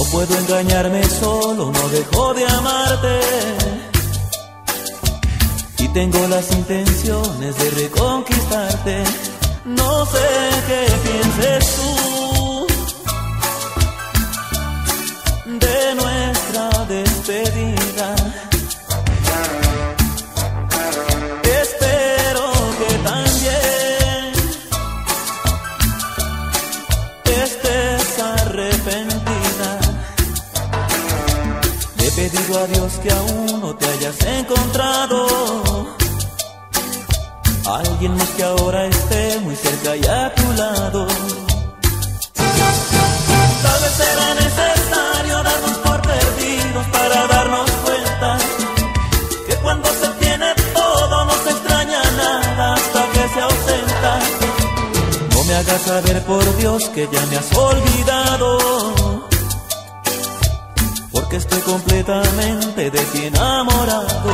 puedo engañarme solo, no dejo de amarte. Y tengo las intenciones de reconquistarte. No sé qué pienses tú de nuestra despedida. Espero que también estés arrepentida. Le he pedido a Dios que aún no te hayas encontrado alguien más que ahora esté muy cerca y a tu lado. Tal vez será necesario darnos por perdidos para darnos cuenta que cuando se tiene todo no se extraña nada hasta que se ausenta. No me hagas saber por Dios que ya me has olvidado, porque estoy completamente de ti enamorado.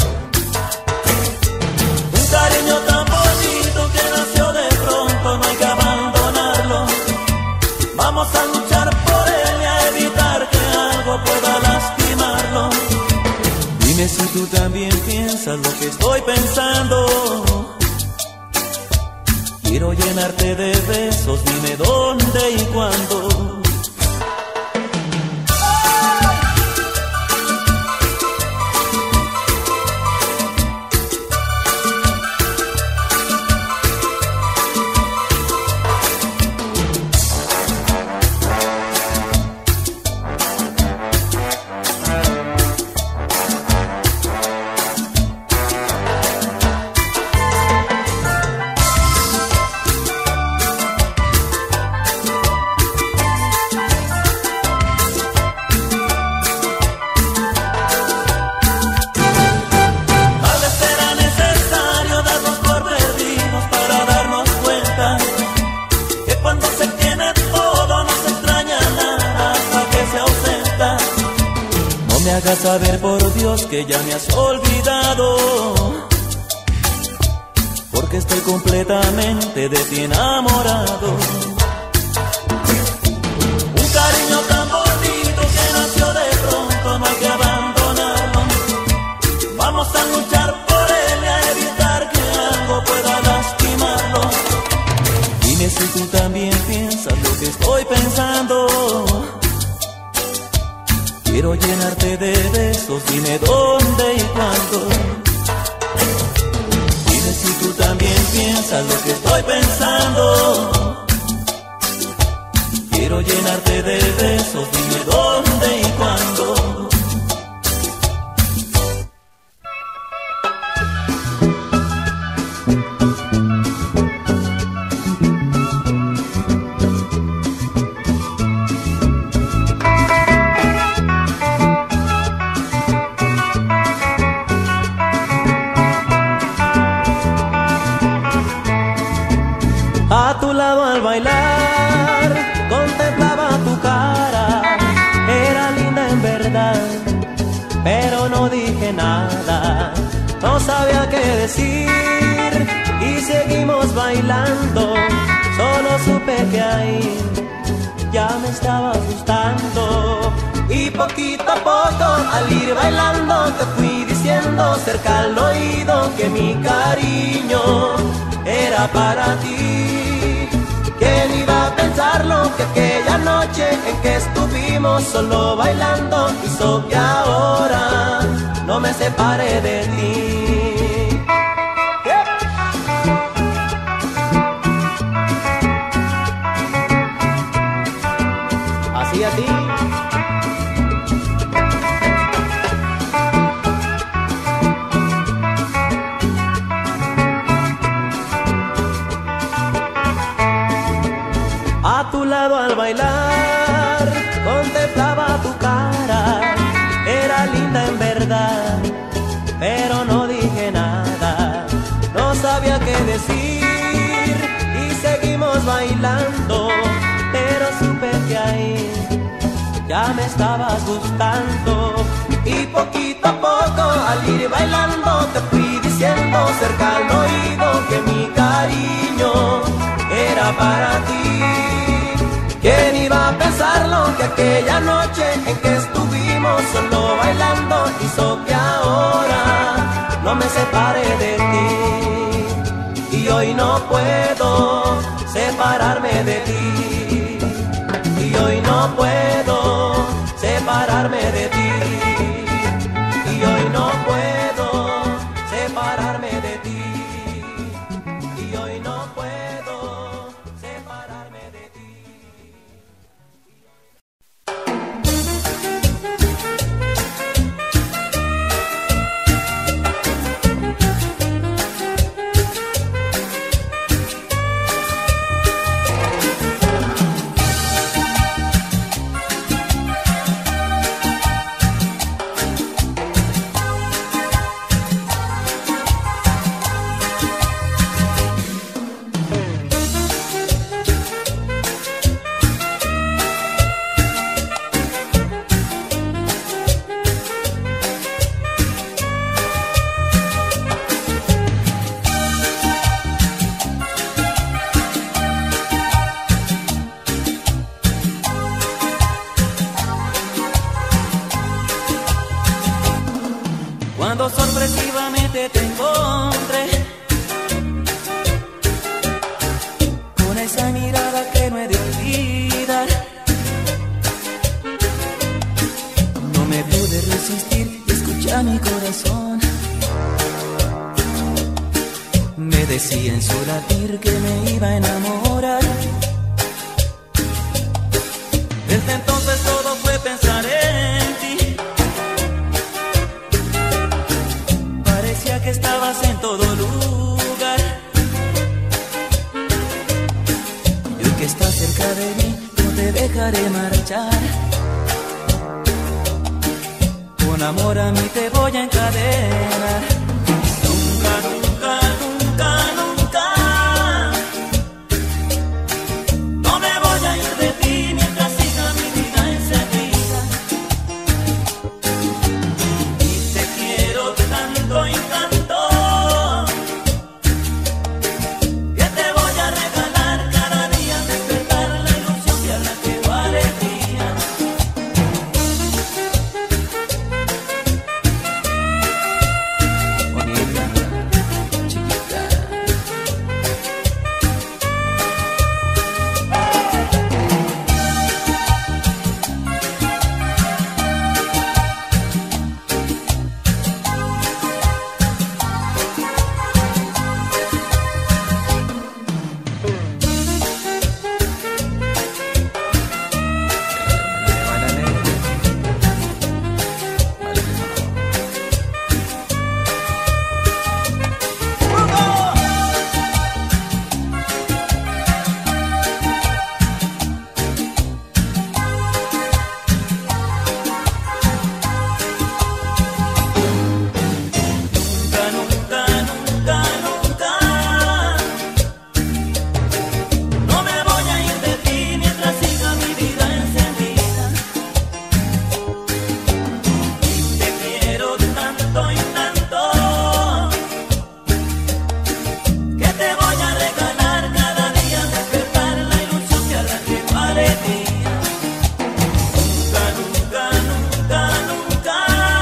Un cariño tan bonito que nació de pronto, no hay que abandonarlo. Vamos a luchar por él y a evitar que algo pueda lastimarlo. Dime si tú también piensas lo que estoy pensando. Quiero llenarte de besos, dime dónde y cuándo. Hagas saber por Dios que ya me has olvidado, porque estoy completamente de ti enamorado. Un cariño tan bonito que nació de pronto, no hay que abandonarlo. Vamos a luchar por él y a evitar que algo pueda lastimarlo. Dime si tú también piensas lo que estoy pensando. Quiero llenarte de besos, dime dónde y cuándo. Dime si tú también piensas lo que estoy pensando. Quiero llenarte de besos, dime dónde y cuándo. A tu lado al bailar, contemplaba tu cara, era linda en verdad, pero no dije nada, no sabía qué decir y seguimos bailando, solo supe que ahí ya me estaba gustando. Y poquito a poco al ir bailando te fui diciendo cerca al oído que mi cariño era para ti. ¿Quién iba a pensarlo? Que aquella noche en que estuvimos solo bailando hizo que ahora no me separe de ti. Así a ti. A tu lado al bailar, contemplaba tu cara, era linda en verdad, pero no dije nada, no sabía qué decir y seguimos bailando, pero supe que ahí ya me estabas gustando. Y poquito a poco al ir bailando te fui diciendo cerca al oído que mi cariño era para ti. ¿Quién iba a pensarlo que aquella noche en que estuvimos solo bailando hizo que ahora no me separe de ti? Y hoy no puedo separarme de ti. Y hoy no puedo separarme de ti. Y hoy no puedo separarme de ti. Y hoy no puedo separarme de ti. Cuando sorpresivamente te encontré con esa mirada que no he de olvidar, no me pude resistir y escuchar mi corazón. Me decía en su latir que me iba a enamorar. Desde entonces todo fue pensar en ti. Parecía que estabas en todo lugar. Y hoy que estás cerca de mí, no te dejaré marchar. Con amor a mí te voy a encadenar. Nunca, nunca, nunca, nunca. No me voy a ir de ti mientras siga mi vida encendida. Y te quiero tanto y tanto que te voy a regalar cada día, despertar la ilusión que habla que tu alegría. Bonita, chiquita. Nunca, nunca, nunca. No me voy a ir de ti mientras siga mi vida encendida. Y te quiero tanto y tanto que te voy a regalar cada día, despertar la ilusión que arranque tu alegría. Nunca, nunca, nunca, nunca.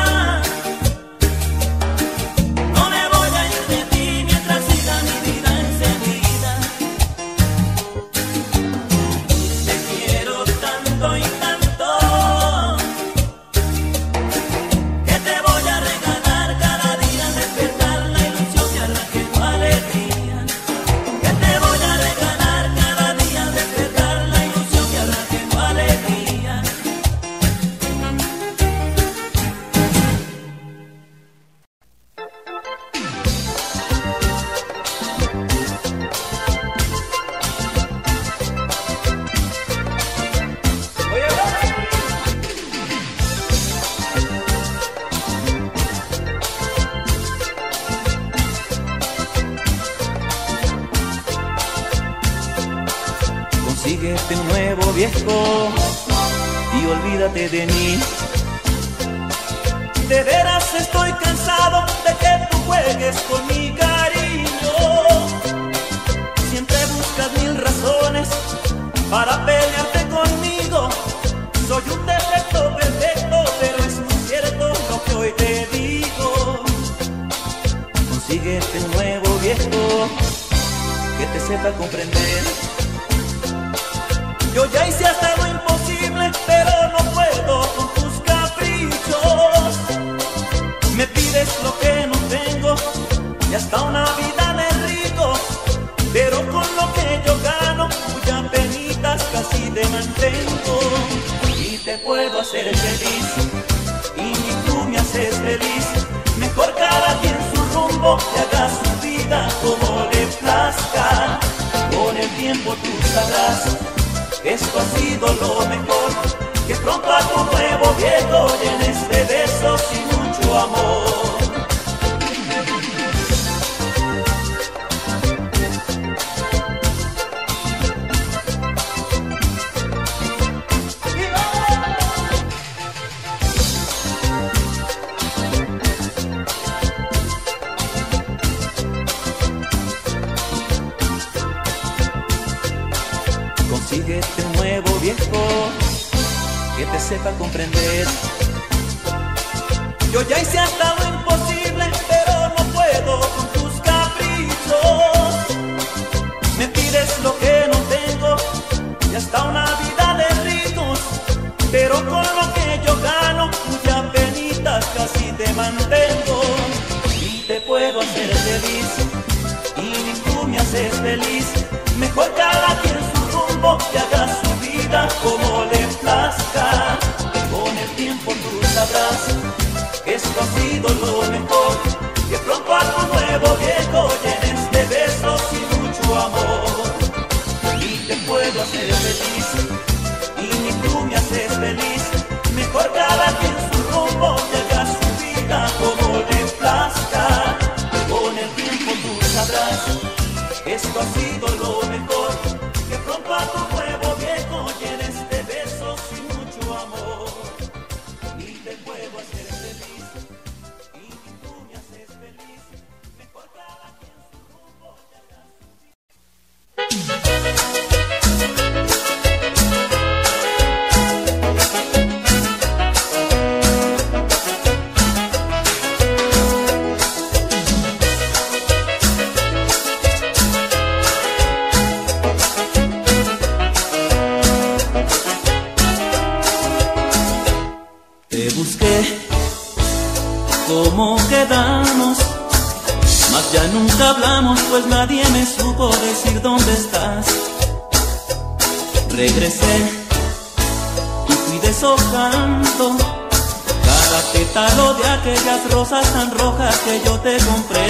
No me voy a ir de ti mientras siga mi vida encendida. Te quiero tanto y tanto que te voy a regalar cada día, despertar la ilusión que arranque tu alegría. Que te voy a regalar cada día, despertar la ilusión que arranque tu alegría. Consíguete un nuevo viejo y olvídate de mí. De veras estoy cansado de que tú juegues con mi cariño. Siempre buscas mil razones para pelearte conmigo. Soy un defecto perfecto, pero es muy cierto lo que hoy te digo. Consíguete un nuevo viejo que te sepa comprender. Yo ya hice hasta lo imposible, pero no puedo con tus caprichos. Me pides lo que no tengo y hasta una vida de rico, pero con lo que yo gano, cuyas penitas casi te mantengo. Y te puedo hacer feliz, y ni tú me haces feliz. Mejor cada quien su rumbo, que haga su vida como le plazca. Con el tiempo tú sabrás que esto ha sido lo mejor, que pronto a tu nuevo viejo llenes de besos y mucho amor. Consíguete un nuevo viejo que te sepa comprender. Yo ya hice hasta lo imposible, pero no puedo con tus caprichos. Me pides lo que no tengo y hasta una vida de ricos, pero con lo que yo gano, cuyas penitas casi te mantengo. Y te puedo hacer feliz, y ni tú me haces feliz. Mejor cada quien su rumbo, que haga su vida como le plazca. Con el tiempo tú sabrás que esto ha sido lo mejor, que pronto a tu nuevo viejo llenes de besos y mucho amor. Y te puedo hacer feliz, y ni tú me haces feliz. Mejor cada quien su rumbo, que haga su vida como le plazca. Con el tiempo tú sabrás que esto ha sido lo mejor, que pronto a tu nuevo viejo llenes de besos y mucho amor. Y te puedo hacer feliz, y ni tú me haces feliz. Mejor cada quien su rumbo, que haga su vida. Te busqué, ¿cómo quedamos? Mas ya nunca hablamos, pues nadie me supo decir dónde estás. Regresé y fui deshojando cada pétalo de aquellas rosas tan rojas que yo te compré.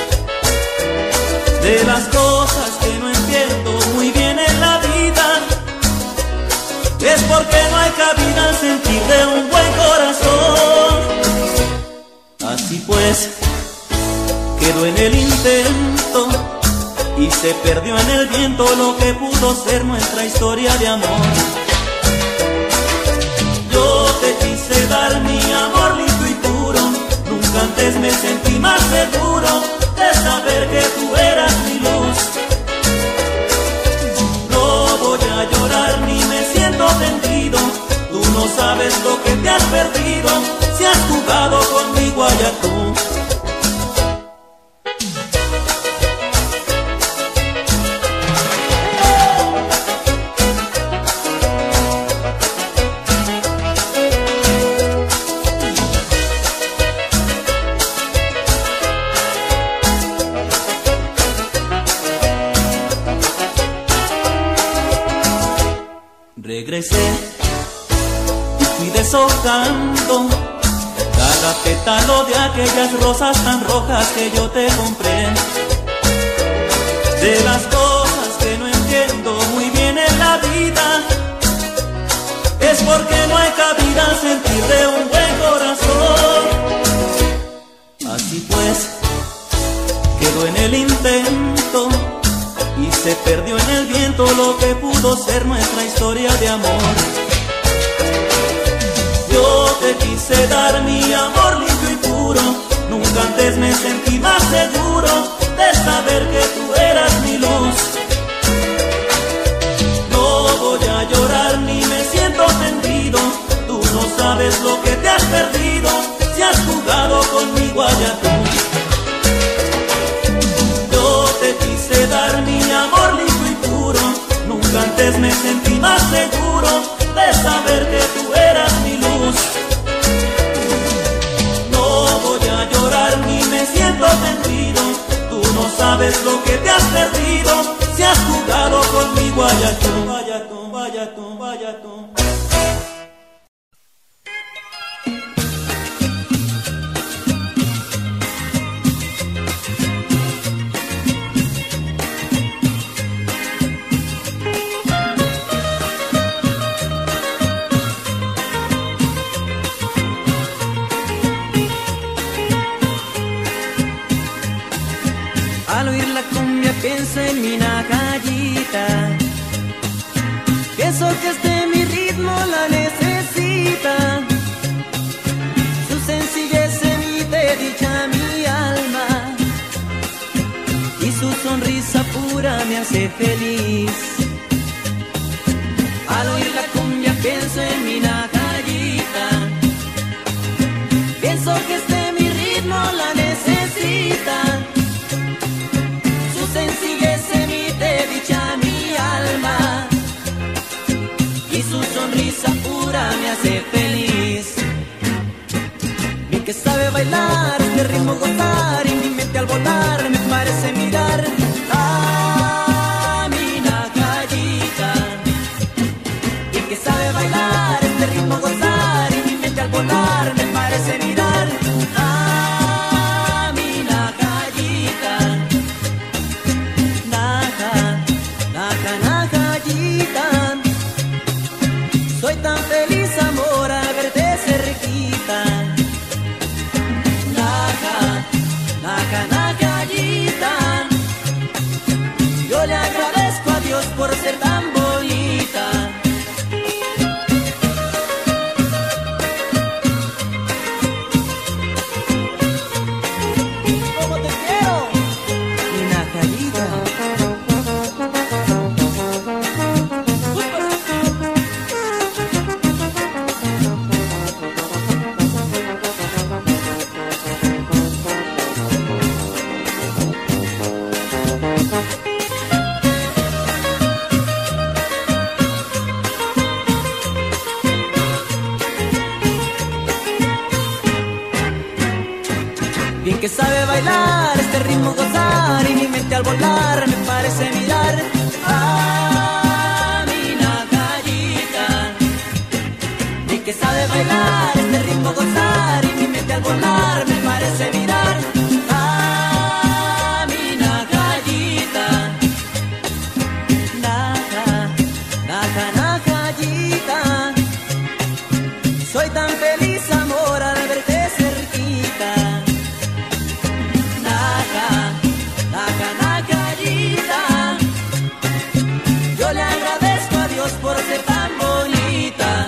De las cosas que no entiendo muy bien en la vida, es porque no hay cabida al sentir de un buen corazón. Así pues, quedó en el intento y se perdió en el viento lo que pudo ser nuestra historia de amor. Yo te quise dar mi amor limpio y puro, nunca antes me sentí más seguro de saber que tú eras mi luz. No voy a llorar ni me siento tendido, tú no sabes lo que te has perdido si has jugado conmigo allá tú. Regresé y fui deshojando cada pétalo de aquellas rosas tan rojas que yo te compré. De las cosas que no entiendo muy bien en la vida, es porque no hay cabida al sentir de un buen corazón. Así pues, quedó en el intento y se perdió en el viento lo que pudo ser nuestra historia de amor. Yo te quise dar mi amor limpio y puro, nunca antes me sentí más seguro de saber que tú eras mi luz. No voy a llorar ni sabes lo que te has perdido si has jugado conmigo allá tú. Yo te quise dar mi amor lindo y puro, nunca antes me sentí más seguro de saber que tú eras mi luz. No voy a llorar ni me siento tendido, tú no sabes lo que te has perdido si has jugado conmigo allá tú. Vaya tú, vaya tú, vaya tú. Al oír la cumbia pienso en mi nacayita, pienso que este mi ritmo la necesita. Su sencillez emite dicha mi alma y su sonrisa pura me hace feliz. Al oír la cumbia pienso en mi nacayita, pienso que este mi ritmo la necesita. Sencillez emite dicha mi alma y su sonrisa pura me hace feliz. Mi que sabe bailar este ritmo gozar y mi mente al volar me parece mirar a mi nacayita. Mi que sabe bailar este ritmo gozar y mi mente al volar me parece mirar a mi nacayita. Nacayita, soy tan feliz amor al verte cerquita. Nacayita, yo le agradezco a Dios por ser tan bonita. ¿Cómo te quiero? Mi Nacayita. Bien que sabe bailar este ritmo gozar y mi mente al volar me parece mirar a mi nacayita. Bien que sabe bailar este ritmo gozar y mi mente al volar me parece mirar a mi nacayita. Nacayita, soy tan feliz amor al verte cerquita. Nacayita, yo le agradezco a Dios por ser tan bonita.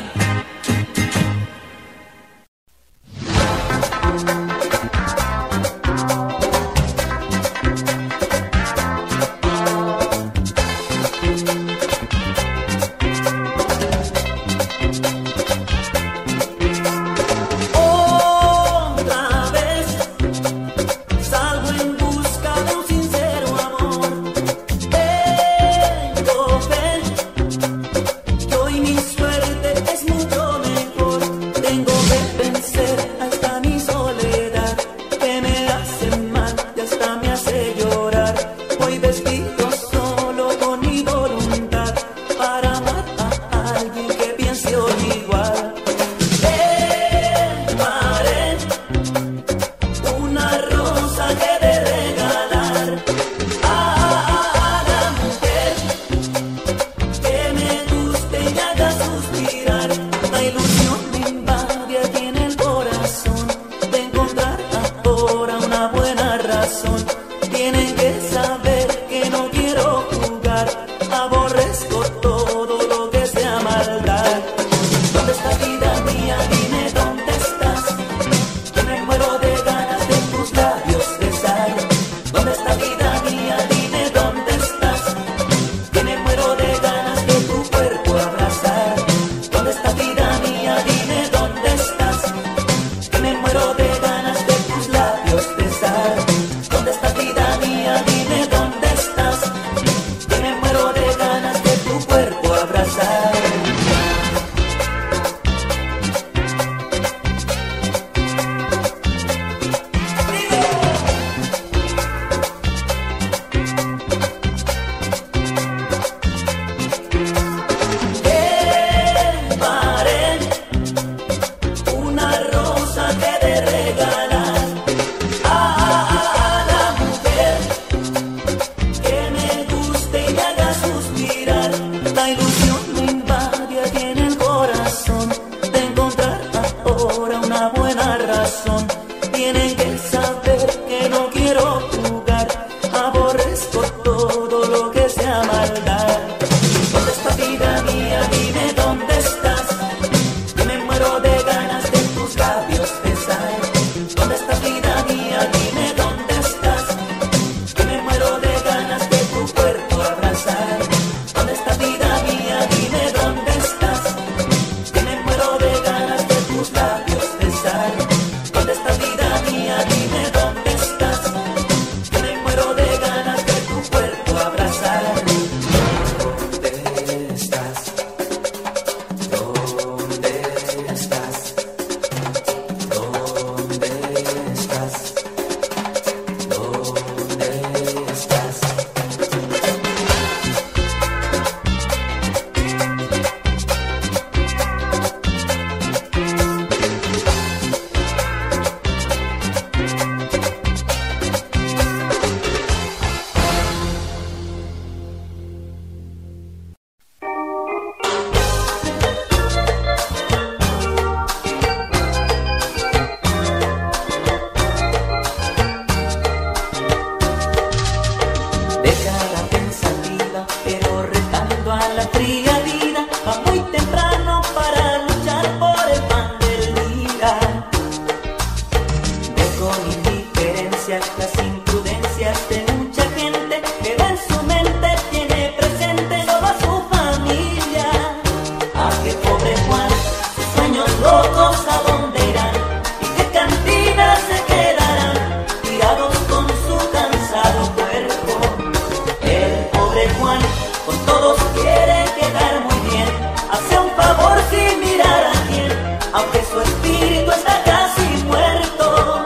aunque su espíritu está casi muerto.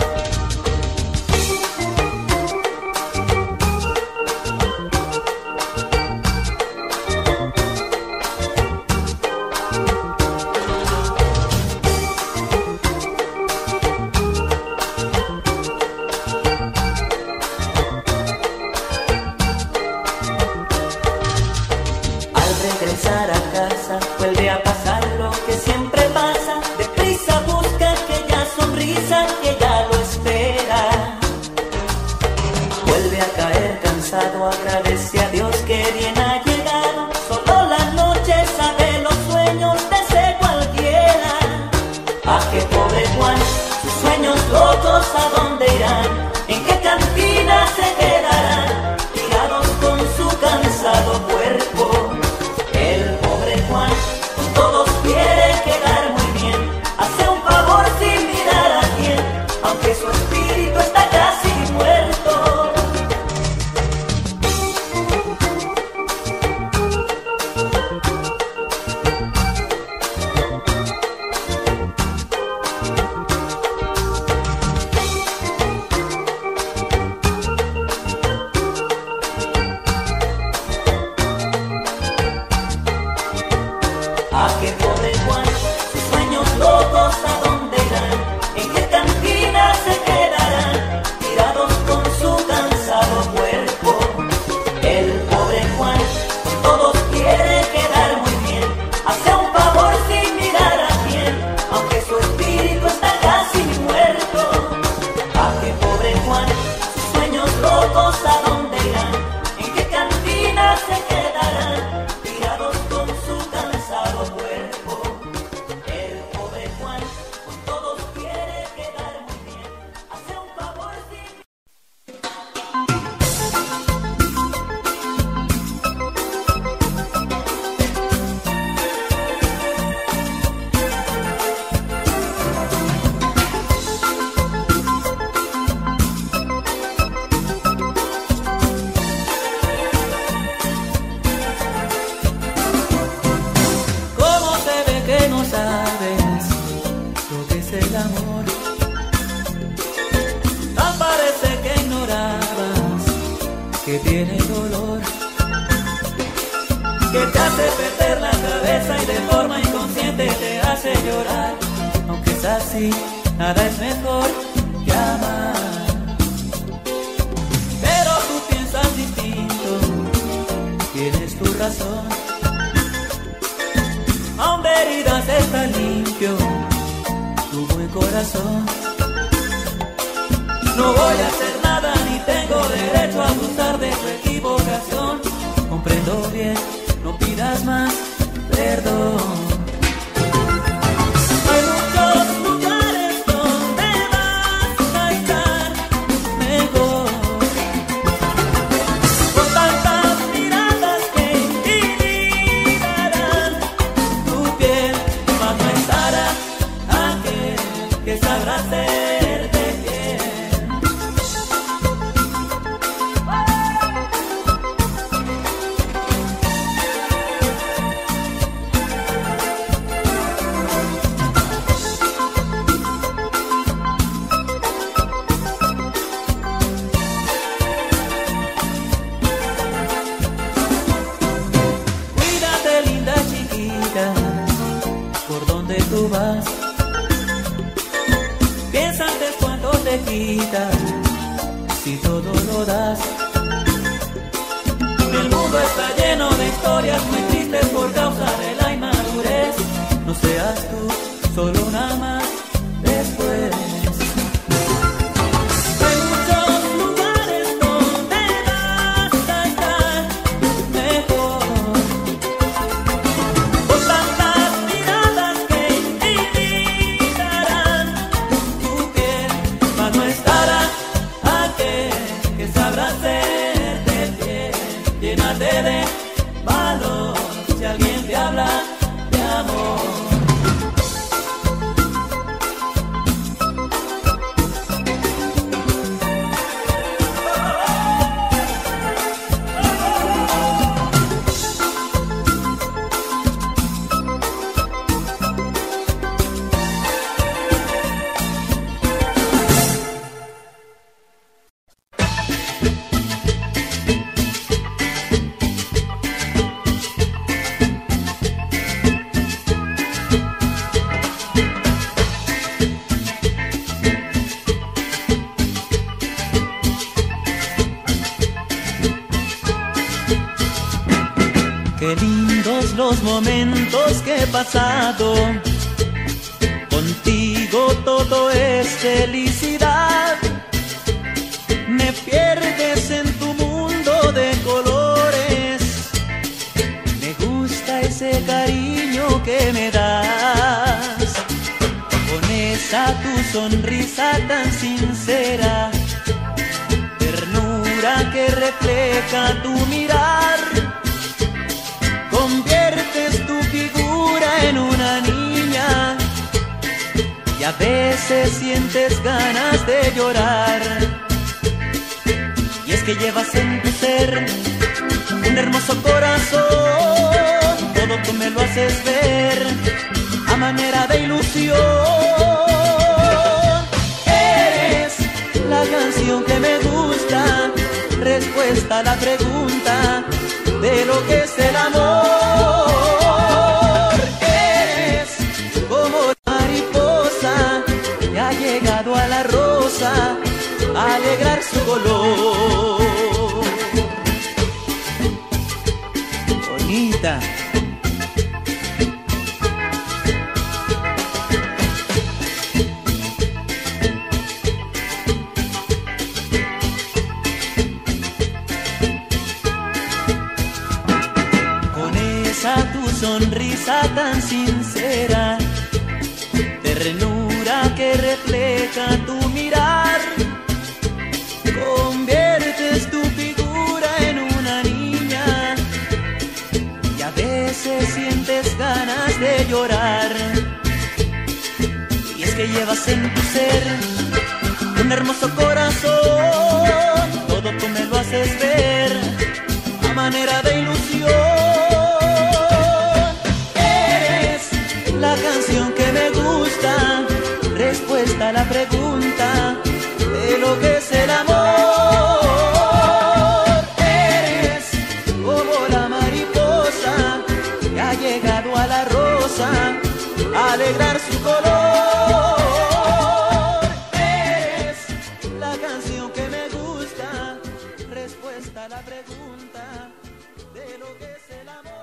Regresar a casa, vuelve a pasar lo que siempre pasa. Deprisa busca aquella sonrisa que ya lo espera. Vuelve a caer cansado, agradece a Dios que bien ha llegado. Solo la noche sabe los sueños de ese cualquiera. Ah, qué pobre Juan, sus sueños locos ¿a dónde irán? ¿En qué cantina se quedarán? Tirados con su cansado cuerpo. Todos quiere quedar muy bien, hace un favor sin mirar a quién, aunque su espíritu está casi muerto. Ah, qué pobre Juan, sus sueños locos ¿a dónde irán? ¿En qué cantina se quedarán? Tirados con su cansado cuerpo. El pobre Juan, con todos quiere quedar muy bien, hace un favor sin mirar a quién, aunque su espíritu está casi muerto. Ah, qué pobre Juan, sus sueños locos ¿a dónde irán? ¿En qué cantina se quedarán? Tirados con su cansado cuerpo. El pobre Juan, con todos quiere quedar muy bien, hace un favor sin... ¿Cómo se ve que no sabes lo que es el amor? Tan parece que ignorabas que tiene dolor, que te hace perder la cabeza y de forma inconsciente te hace llorar. Aunque es así, nada es mejor que amar. Pero tú piensas distinto, tienes tu razón. Aún de heridas está limpio tu buen corazón. No voy a hacer nada ni tengo derecho a abusar de tu equivocación. Comprendo bien, no pidas más perdón. Hay muchos lugares donde vas a estar mejor, con tantas miradas que intimidarán tu piel, mas no estará aquel que sabrá hacerte bien. Cuídate, linda chiquita, por donde tú vas. Piensa antes cuánto te quita si todo lo das. El mundo está lleno de historias muy tristes por causa de la inmadurez. No seas tú solo una más después. Hay muchos lugares donde vas a estar mejor, con tantas miradas que intimidarán tu piel, mas no estará aquel que sabrá hacerte bien. Llénate de valor si alguien te habla de amor. los momentos que he pasado. Contigo todo es felicidad. Me pierdes en tu mundo de colores. Me gusta ese cariño que me das. Con esa tu sonrisa tan sincera, ternura que refleja tu mirar. Conviertes tu figura en una niña y a veces sientes ganas de llorar. Y es que llevas en tu ser un hermoso corazón, todo tú me lo haces ver a manera de ilusión. Eres la canción que me gusta, respuesta a la pregunta de lo que es el amor. Eres como la mariposa que ha llegado a la rosa a alegrar su color. Bonita. Tu sonrisa tan sincera, ternura que refleja tu mirar, conviertes tu figura en una niña y a veces sientes ganas de llorar. Y es que llevas en tu ser un hermoso corazón, todo tú me lo haces ver a manera de ilusión. La canción que me gusta, respuesta a la pregunta de lo que es el amor. Eres como la mariposa que ha llegado a la rosa a alegrar su color. Eres la canción que me gusta, respuesta a la pregunta de lo que es el amor.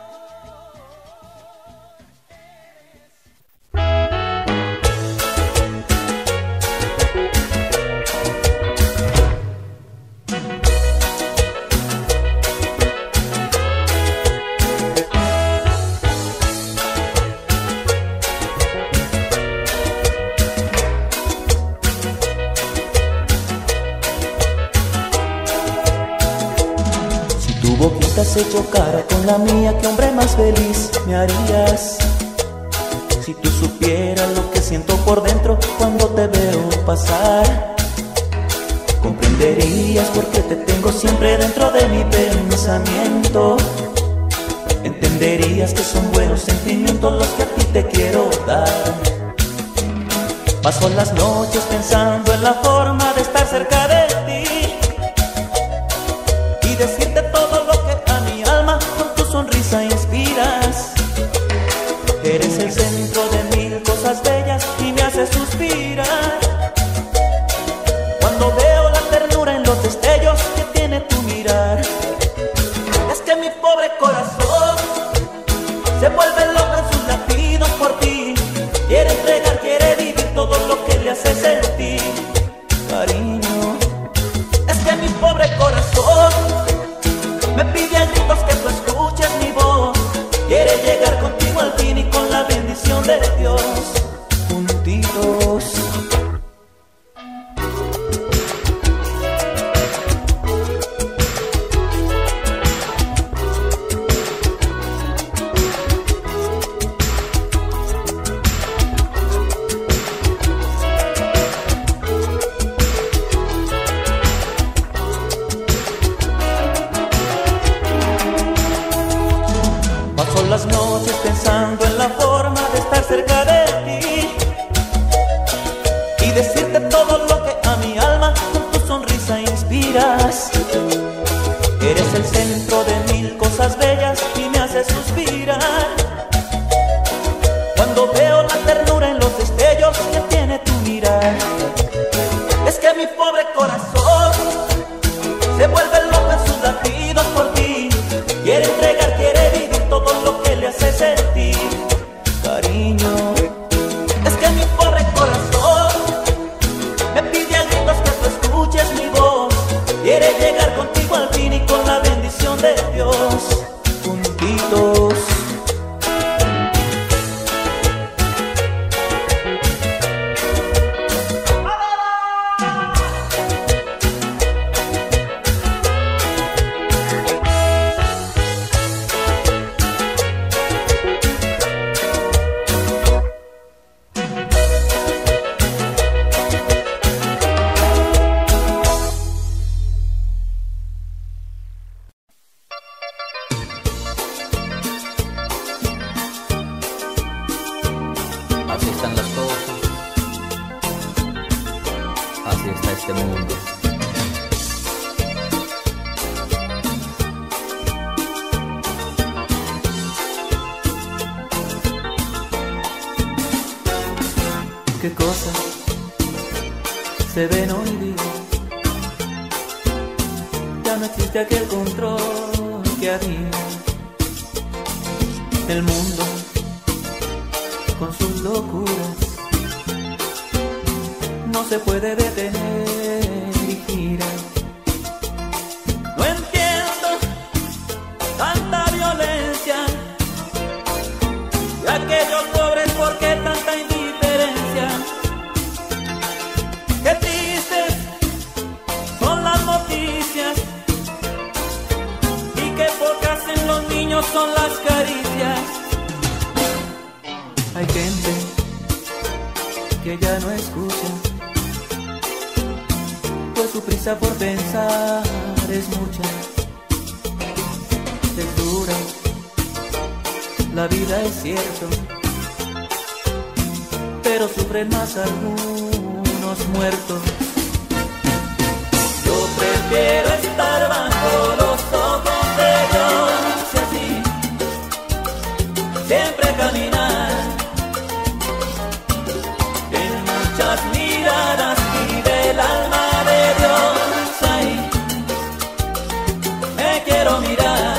Boquita se chocara con la mía, qué hombre más feliz me harías. Si tú supieras lo que siento por dentro cuando te veo pasar, comprenderías por qué te tengo siempre dentro de mi pensamiento. Entenderías que son buenos sentimientos los que a ti te quiero dar. Paso las noches pensando en la forma de estar cerca de ti y decirte todo lo que a mi alma con tu sonrisa inspiras. Eres el centro de mil cosas bellas y me haces suspirar. Cuando veo la ternura en los destellos que tiene tu mirar, es que mi pobre corazón se vuelve loco en sus latidos por ti. Quiere entregar, quiere vivir todo lo que le hace sentir. Cariño, es que mi pobre corazón me pide a gritos que tú escuches mi voz. Quiere llegar contigo al fin y con la bendición de Dios juntitos. Las noches pensando en la forma de estar cerca de ti y decirte todo lo que a mi alma con tu sonrisa inspiras. Eres el centro de mil cosas bellas y me haces suspirar. Cuando veo la ternura en los destellos que tiene tu mirar, es que mi pobre corazón se vuelve loco en sus latidos por ti. Quiere entregar, quiere vivir todo lo que le hace así está este mundo. ¿Qué cosas se ven hoy día? Ya no existe aquel control que había. El mundo con sus locuras no se puede detener y gira. No entiendo tanta violencia y aquellos pobres, ¿por qué tanta indiferencia? Qué tristes son las noticias y qué pocas en los niños son las caricias. Hay gente que ya no escucha, pues su prisa por pensar es mucha. Es dura, la vida es cierto, pero sufren más algunos muertos. Yo prefiero estar bajo los ojos de Dios y así siempre caminar en muchas miradas y del alma de Dios ahí me quiero mirar.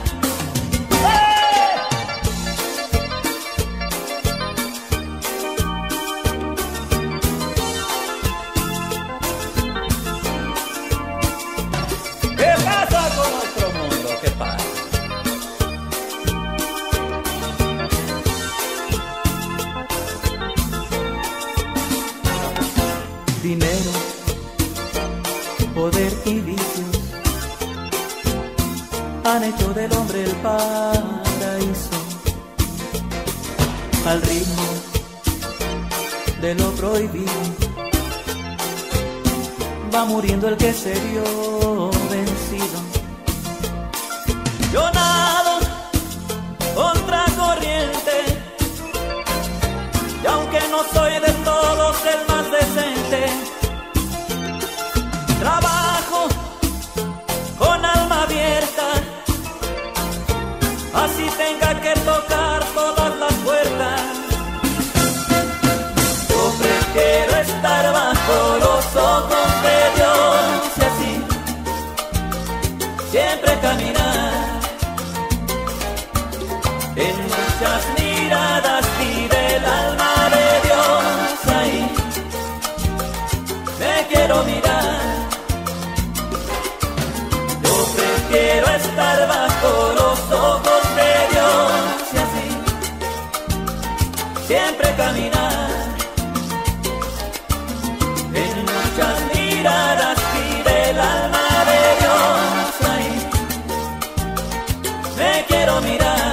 Dinero, poder y vicios han hecho del hombre el paraíso. Al ritmo de lo prohibido va muriendo el que se vio vencido. Yo nado contra corriente y aunque no soy de todos el más decente, trabajo con alma abierta, así tenga que tocar todas las puertas. Yo prefiero estar bajo los ojos de Dios y así siempre caminar en muchas miradas y del alma de Dios ahí me quiero mirar. Yo prefiero estar bajo los ojos de Dios y así siempre caminar en muchas miradas y del alma de Dios ahí me quiero mirar.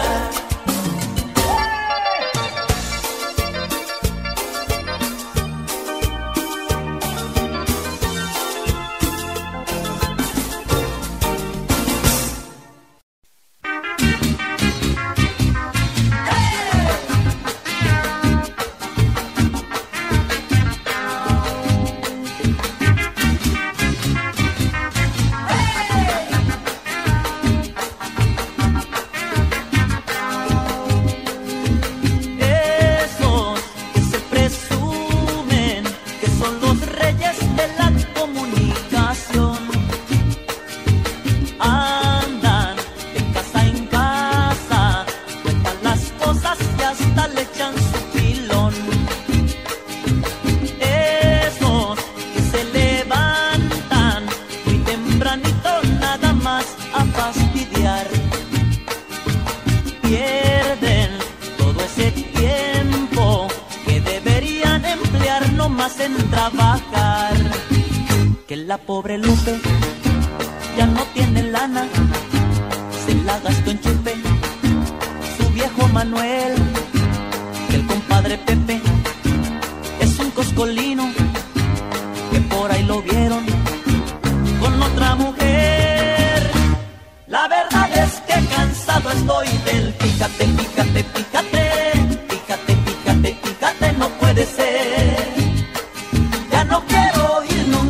Pierden todo ese tiempo que deberían emplear nomás en trabajar. Que la pobre Lupe ya no tiene lana, se la gastó en chupe su viejo Manuel. Que el compadre Pepe es un coscolino, que por ahí lo vieron con otra mujer. La verdad es que cansado estoy del fíjate, fíjate, fíjate, fíjate, fíjate, fíjate, no puede ser. Ya no quiero oír nunca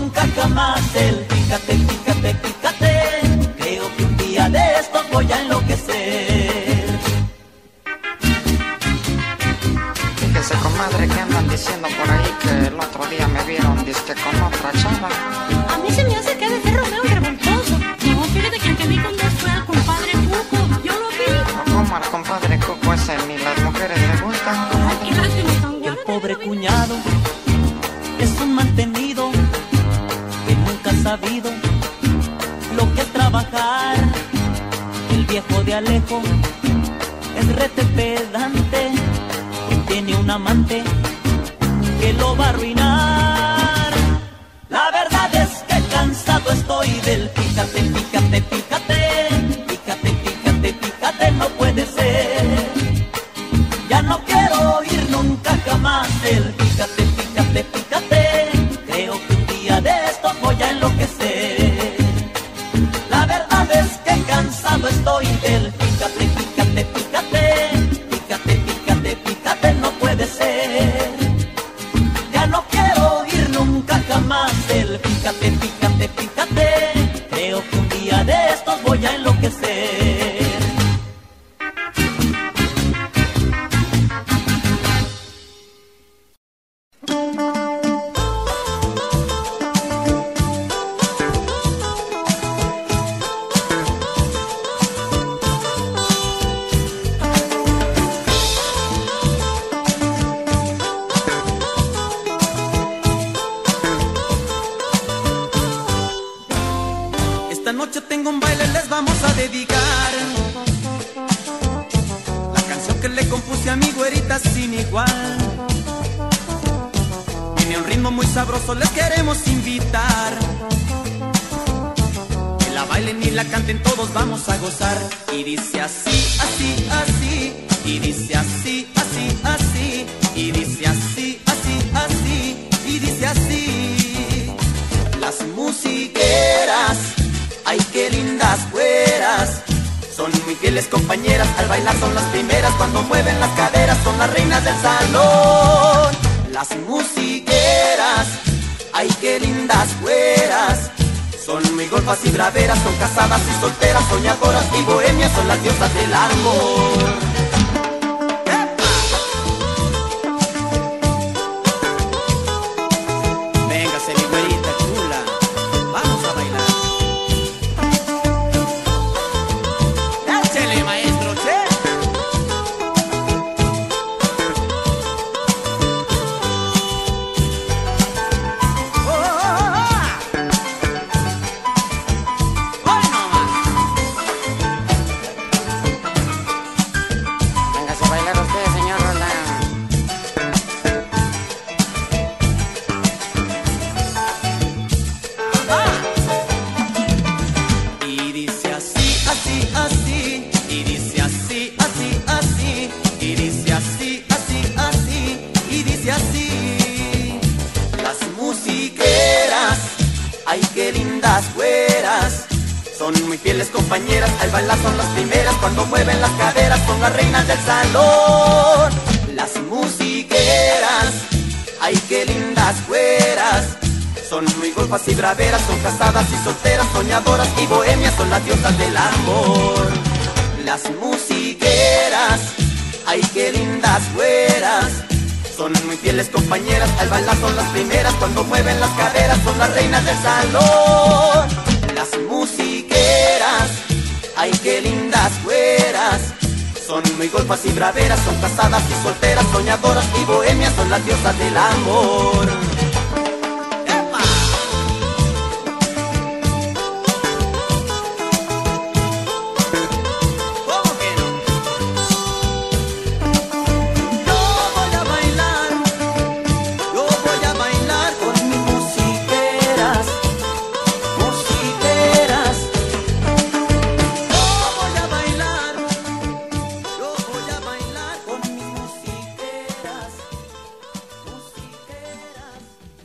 el otro día me vieron disque con otra chava. A mí se me hace que ha de ser Romeo el revoltoso. No, fíjate que el que vi con dos fue al compadre Cuco. Yo lo vi. ¿Cómo al compadre Cuco ese ni las mujeres le gustan? Ay, qué lástima tan El guapo. pobre cuñado es un mantenido que nunca ha sabido lo que es trabajar. El viejo de Alejo es rete pedante y tiene un amante que lo va a arruinar. La verdad es que cansado estoy del pícate, pícate, pícate, pícate, pícate, pícate, no puede ser. Ya no quiero oír nunca jamás del pícate, pícate, pícate. Creo que un día de estos voy a enloquecer. La verdad es que cansado estoy del pícate, pícate, pícate, pícate, pícate, pícate, no puede ser. Ya no quiero oír nunca jamás del pícate, pícate, pícate. Creo que un día de estos voy a enloquecer. Esta noche tengo un baile, les vamos a dedicar la canción que le compuse a mi güerita sin igual. Tiene un ritmo muy sabroso, les queremos invitar. Que la bailen y la canten, todos vamos a gozar. Y dice así, así, así. Y dice así, así, así. Y dice así, así, así. Y dice así. Las musiqueras, ay, qué lindas güeras, son muy fieles compañeras, al bailar son las primeras, cuando mueven las caderas son las reinas del salón. Las musiqueras, ay, qué lindas güeras, son muy golfas y braveras, son casadas y solteras, soñadoras y bohemias, son las diosas del amor. Véngase mi güerita chula, vamos a bailar. Échele, maestro, che. ¡Hoy no más! Véngase a bailar usted, señor Roland. Y dice así, así, así. Y dice así, así, así. Y dice así, así, así. Y dice así. Las musiqueras, ay, qué lindas güeras, son muy fieles compañeras, al bailar son las primeras, cuando mueven las caderas son las reinas del salón. Las musiqueras, ay, qué lindas güeras, son muy golfas y braveras, son casadas y solteras, soñadoras y bohemias, son las diosas del amor. Las musiqueras, ay, qué lindas güeras, son muy fieles compañeras, al bailar son las primeras, cuando mueven las caderas son las reinas del salón. Las musiqueras, ay, qué lindas güeras, son muy golfas y braveras, son casadas y solteras, soñadoras y bohemias, son las diosas del amor. ¡Epa! ¿Cómo que no? Yo voy a bailar con mis musiqueras, musiqueras. Yo voy a bailar con mis musiqueras, musiqueras.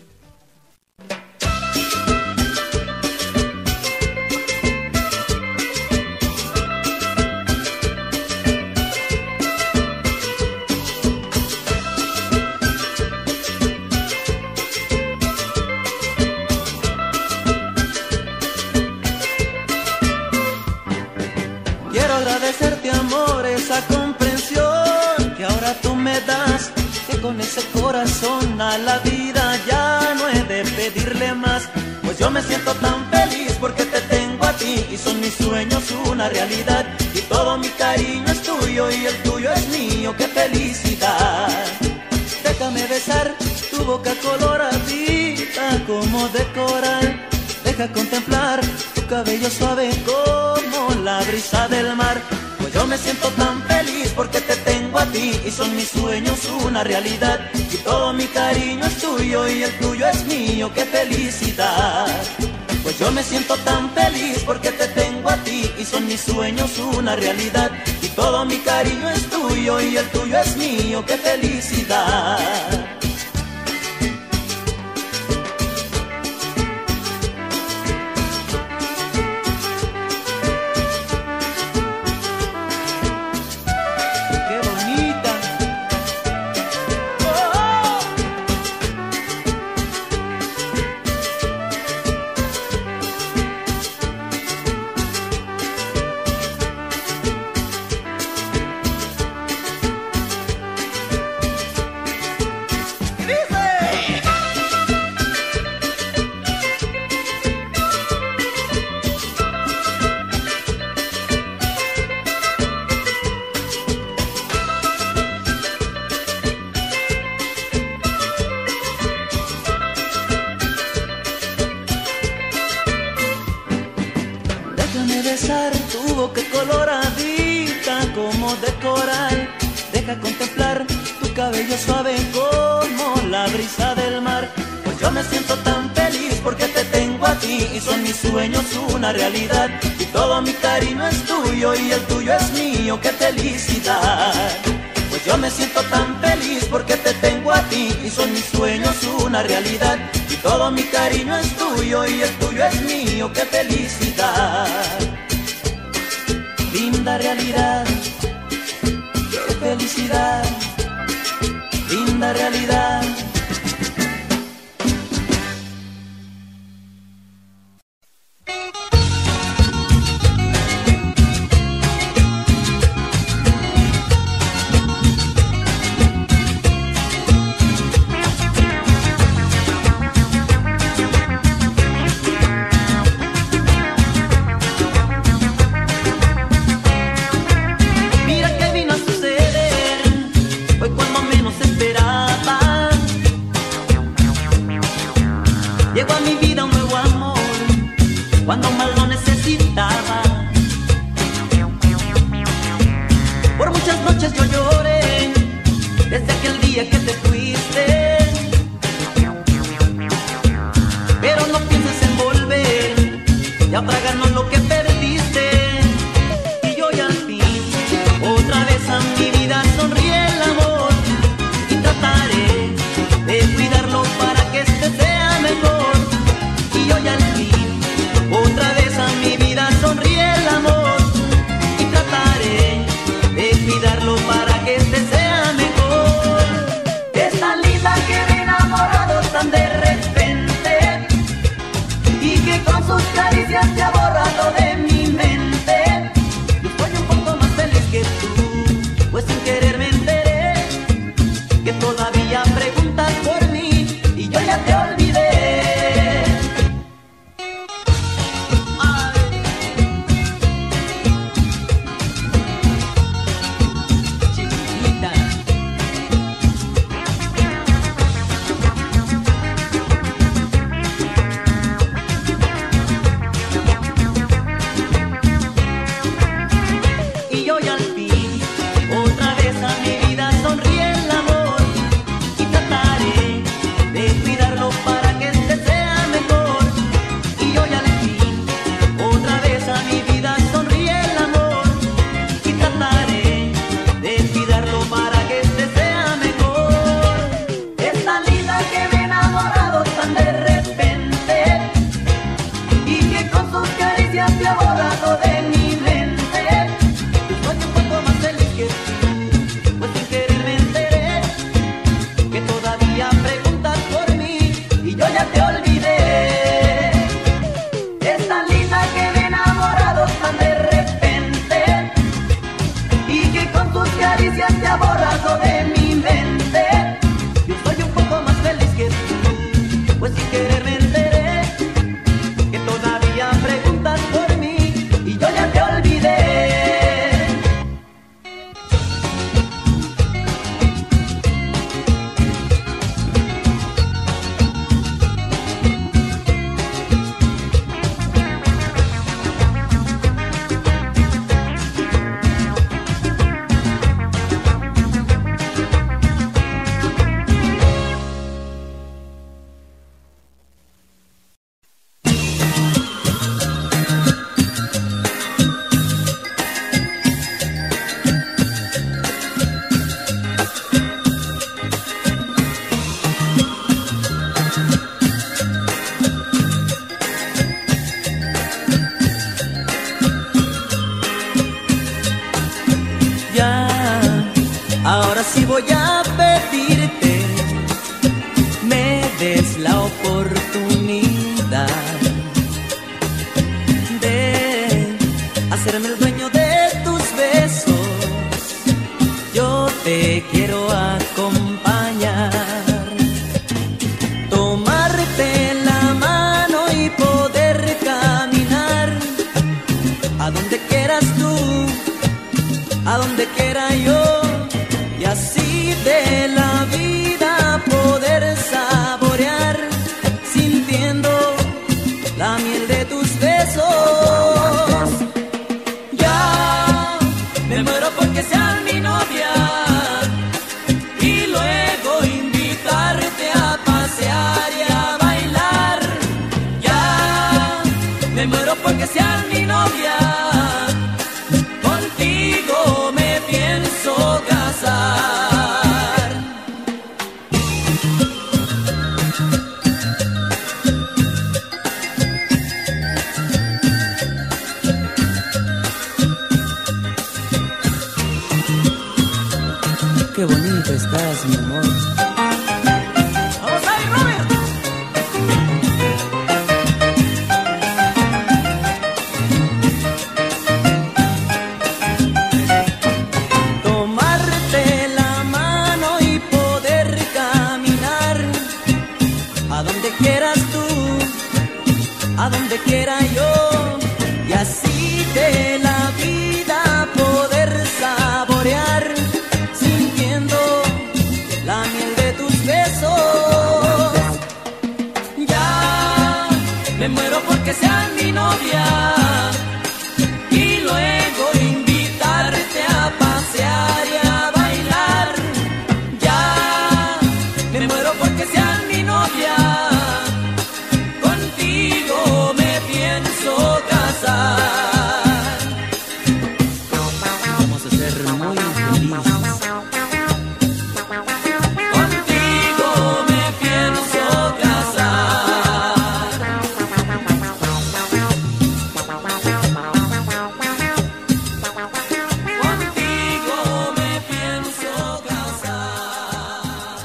Quiero agradecerte, amor, esa comprensión que ahora tú me das, que con ese corazón a la vida ya pedirle más. Pues yo me siento tan feliz porque te tengo a ti y son mis sueños una realidad. Y todo mi cariño es tuyo y el tuyo es mío, qué felicidad. Déjame besar tu boca coloradita como de coral. Deja contemplar tu cabello suave como la brisa del mar. Pues yo me siento tan feliz porque te tengo a ti y son mis sueños una realidad. Y todo mi cariño es tuyo y el tuyo es mío, qué felicidad. Pues yo me siento tan feliz porque te tengo a ti y son mis sueños una realidad. Y todo mi cariño es tuyo y el tuyo es mío, qué felicidad. Besar tu boca coloradita como de coral. Deja contemplar tu cabello suave como la brisa del mar. Pues yo me siento tan feliz porque te tengo a ti y son mis sueños una realidad. Y todo mi cariño es tuyo y el tuyo es mío, qué felicidad. Pues yo me siento tan feliz porque te tengo a ti y son mis sueños una realidad. Y todo mi cariño es tuyo y el tuyo es mío, qué felicidad. Linda realidad, qué felicidad, linda realidad. Llegó a mi vida un nuevo amor, cuando más lo necesitaba. Por muchas noches yo lloré, desde aquel día que te fuiste. Pero no pienses en volver, ya pagarnos lo que perdiste. Y hoy al fin, otra vez a mi vida sonríe el amor. Y trataré de cuidarlo para que este sea mejor. Y hoy al fin, otra vez a mi vida sonríe el amor. Y trataré de cuidarlo para que este sea mejor. Esta sí voy a pedirte me des la oportunidad de hacerme el dueño de tus besos. Yo te quiero acompañar, tomarte la mano y poder caminar a donde quieras tú, a donde quiera yo, y así de la vida poder saborear, sintiendo la miel de tus besos. Ya me muero porque seas mi novia y luego invitarte a pasear y a bailar. Ya me muero porque seas mi novia, contigo me pienso casar. Qué bonito estás, mi amor. ¡Vamos ahí, Robert! Tomarte la mano y poder caminar a donde quieras tú, a donde quiera yo, y así de la vida poder saborear, sintiendo la miel de tus besos. Ya me muero porque seas mi novia y luego invitarte a pasear y a bailar. Ya me muero porque seas mi novia, contigo me pienso casar. Vamos a ser muy felices. Contigo me pienso casar. Contigo me pienso casar.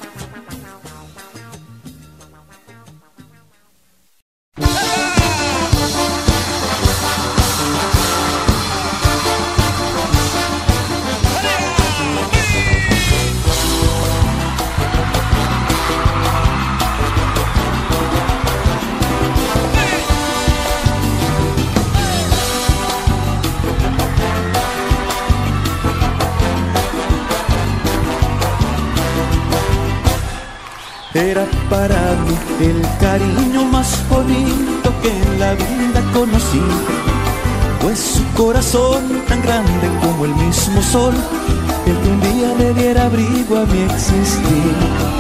Era para mí el cariño más bonito que en la vida conocí, pues su corazón tan grande como el mismo sol, el que un día le diera abrigo a mi existir.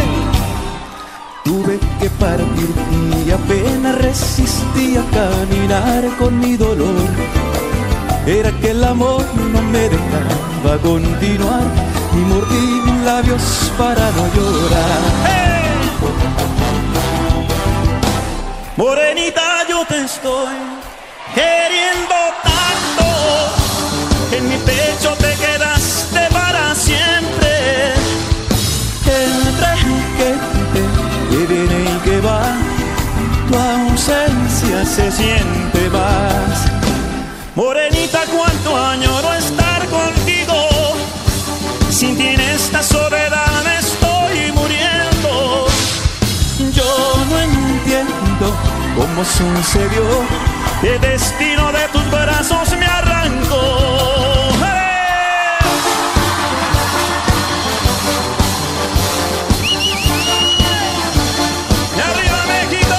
Tuve que partir y apenas resistí a caminar con mi dolor. Era que el amor no me dejaba continuar y mordí mis labios para no llorar. ¡Hey! Morenita, yo te estoy queriendo tanto, en mi pecho te quedaste para siempre. Entre que viene y que va, tu ausencia se siente más. Morenita, cuánto añoro estar contigo, sin ti en esta soledad me estoy muriendo. Yo no entiendo cómo sucedió que el destino de tus brazos me arrancó. ¡Hey! ¡Y arriba México!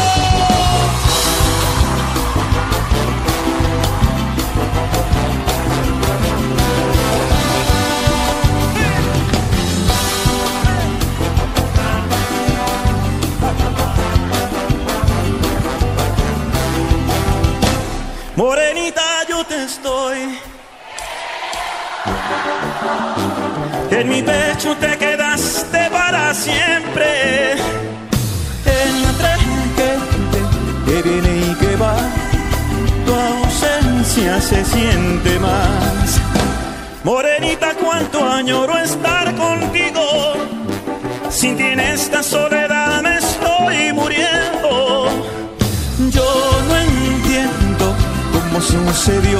Morenita, yo te estoy. En mi pecho te quedaste para siempre. Entre que viene y que va, tu ausencia se siente más. Morenita, cuánto añoro estar contigo. Sin ti en esta soledad me estoy muriendo. Yo no entiendo cómo sucedió.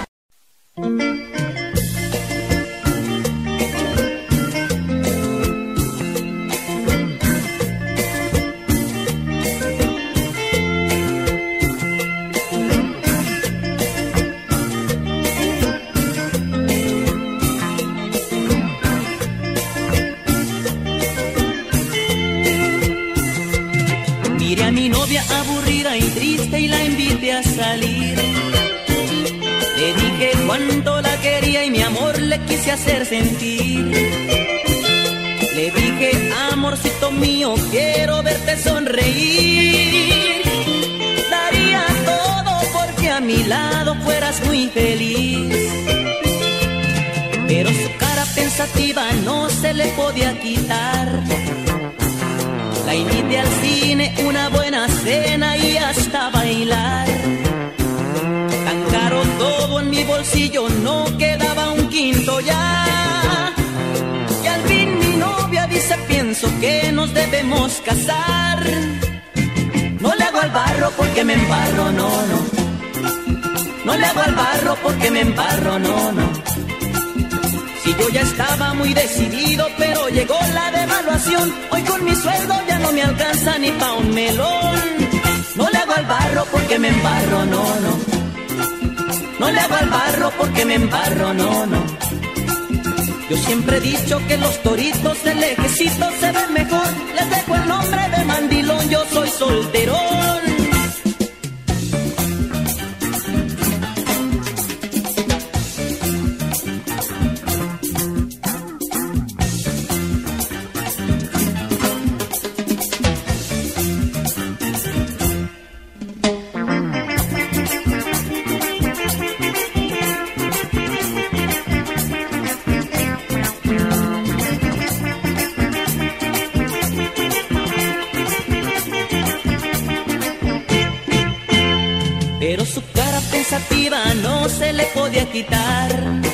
Miré a mi novia aburrida y triste y la invité a salir. Le dije cuánto la quería y mi amor le quise hacer sentir. Le dije, amorcito mío, quiero verte sonreír. Daría todo porque a mi lado fueras muy feliz. Pero su cara pensativa no se le podía quitar. La invité al cine, una buena cena y hasta bailar. Tan caro todo en mi bolsillo, no quedaba un quinto ya. Y al fin mi novia dice, pienso que nos debemos casar. No le hago al barro porque me embarro, no, no. No le hago al barro porque me embarro, no, no. Si yo ya estaba muy decidido, pero llegó la devaluación. Hoy con mi sueldo ya no me alcanza ni pa' un melón. No le hago al barro porque me embarro, no, no. No le hago al barro porque me embarro, no, no. Yo siempre he dicho que los toritos del Ejecito se ven mejor. Les dejo el nombre de mandilón, yo soy solterón. Pero su cara pensativa no se le podía quitar.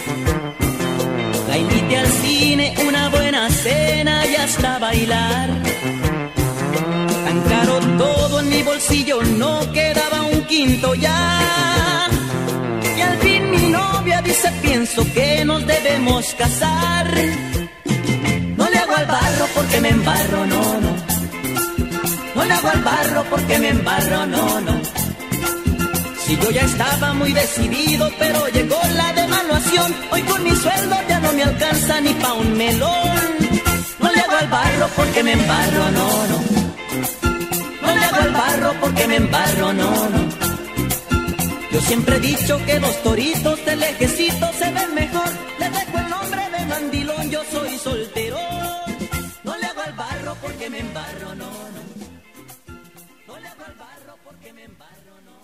La invité al cine, una buena cena y hasta bailar. Tan caro todo en mi bolsillo, no quedaba un quinto ya. Y al fin mi novia dice, pienso que nos debemos casar. No le hago al barro porque me embarro, no, no. No le hago al barro porque me embarro, no, no. Si yo ya estaba muy decidido, pero llegó la devaluación. Hoy con mi sueldo ya no me alcanza ni pa' un melón. No le hago al barro porque me embarro, no, no. No le hago al barro porque me embarro, no, no. Yo siempre he dicho que los toritos del Ejecito se ven mejor. Les dejo el nombre de mandilón, yo soy solterón. No le hago al barro porque me embarro, no, no. No le hago al barro porque me embarro, no.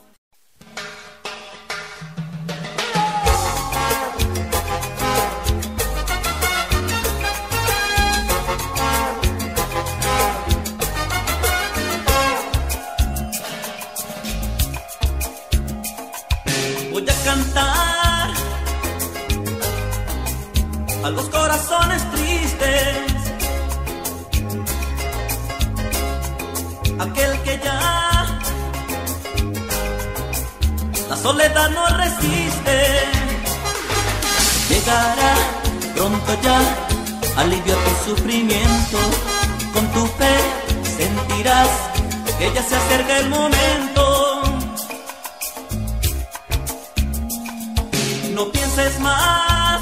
Voy a cantar a los corazones tristes, aquel que ya la soledad no resiste. Llegará pronto ya, alivio a tu sufrimiento. Con tu fe sentirás que ya se acerca el momento. No pienses más,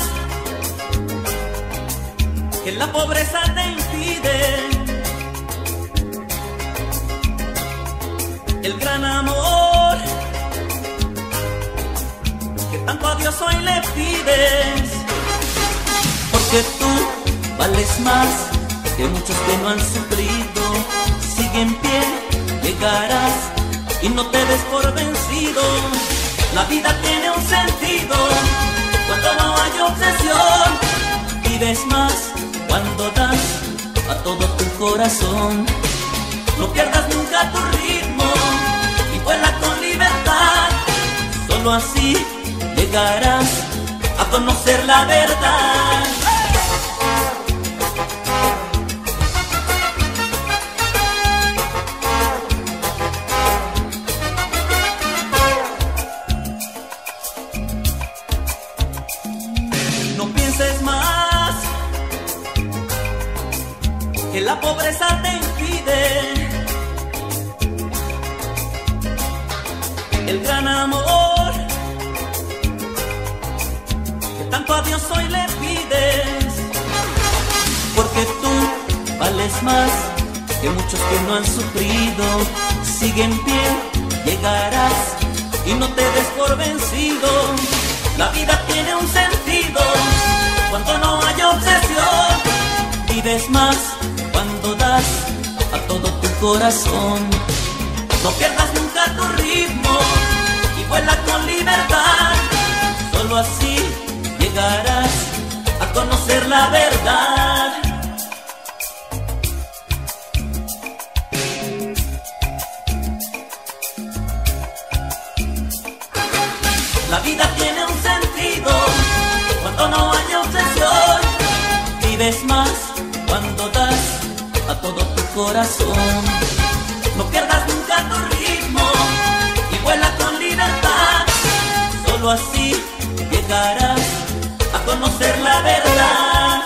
que la pobreza te impide. El gran amor que tanto a Dios hoy le pides, porque tú vales más que muchos que no han sufrido. Sigue en pie, llegarás y no te des por vencido. La vida tiene un sentido cuando no hay obsesión. Vives más cuando das a todo tu corazón. No pierdas nunca tu ritmo y vuela con libertad. Solo así llegarás a conocer la verdad. la pobreza te impide. El gran amor que tanto a Dios hoy le pides, porque tú vales más que muchos que no han sufrido. Sigue en pie, llegarás y no te des por vencido. La vida tiene un sentido cuando no hay obsesión. Vives más cuando das a todo tu corazón. No pierdas nunca tu ritmo y vuela con libertad. Solo así llegarás a conocer la verdad. La vida tiene un sentido cuando no hay obsesión. Vives más cuando das a todo tu corazón. No pierdas nunca tu ritmo y vuela con libertad. Solo así llegarás a conocer la verdad.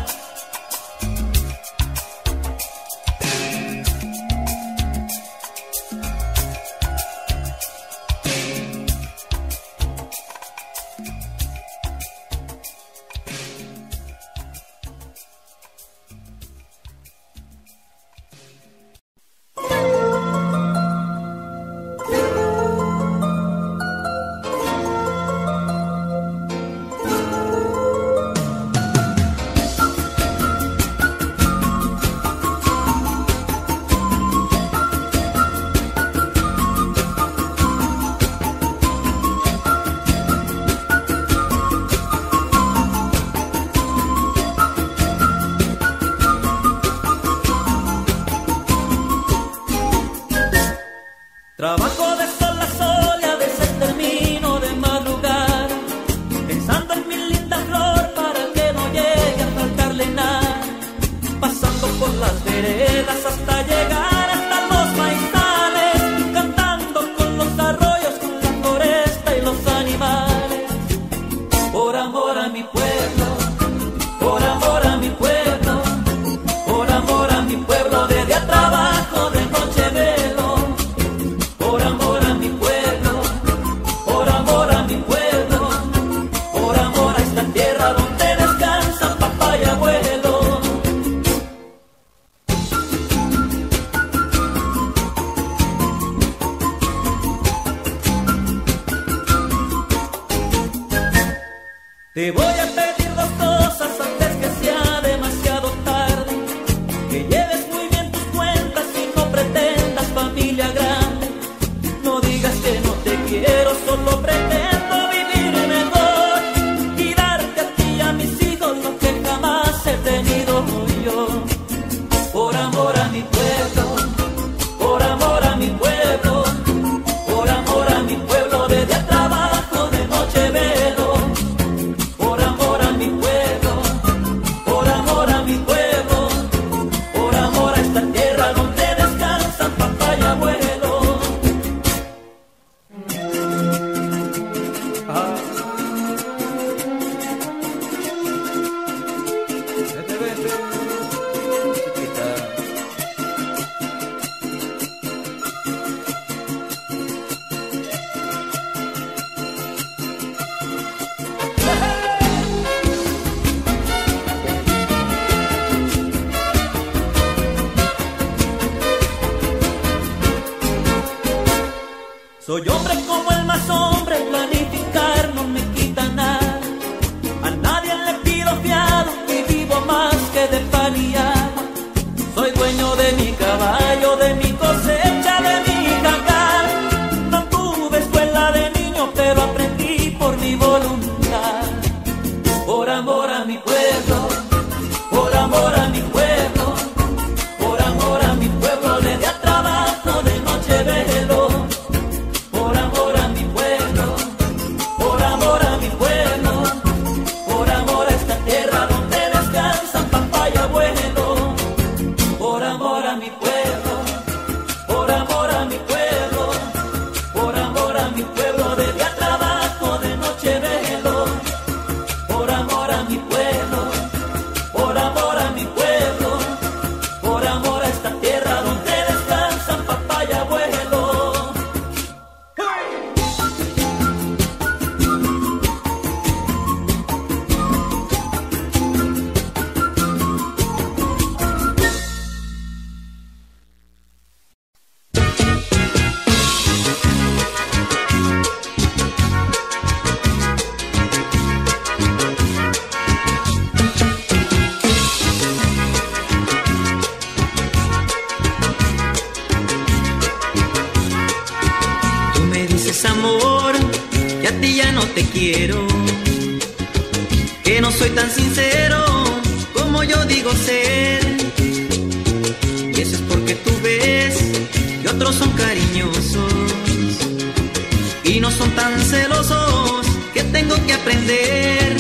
Trabajo de sol a sol y a veces termino de madrugar, pensando en mi linda flor para que no llegue a faltarle nada. Pasando por las veredas hasta llegar hasta los maizales, cantando con los arroyos, con la floresta y los animales. Por amor a mi pueblo, por amor a mi pueblo, por amor a mi pueblo, de día trabajo, de noche velo. Por amor a mi pueblo, por amor a mi pueblo, por amor a esta tierra donde descansan papá y abuelo. Te voy a pedir dos cosas antes que sea demasiado tarde: que lleves muy bien tus cuentas y no pretendas familia grande. No digas que no te quiero, solo pretendo vivir mejor y darte a ti y a mis hijos lo que jamás he tenido yo. Por amor a mi pueblo, por amor a mi pueblo, por amor a mi pueblo, de día trabajo, de noche velo. Por amor a mi pueblo, por amor a mi pueblo, por amor a esta tierra donde descansan papá y abuelo. Soy hombre como el más hombre, planificar no me quita nada. A nadie le pido fiado y vivo más que de pan y agua. Soy dueño de mi caballo, de mi cosecha, de mi jacal. No tuve escuela de niño, pero aprendí por mi voluntad. Por amor a mi pueblo, por amor a mi pueblo, por amor a mi pueblo, le di a trabajo, de noche velo. Por amor que a ti ya no te quiero, que no soy tan sincero como yo digo ser. Y eso es porque tú ves que otros son cariñosos y no son tan celosos, que tengo que aprender.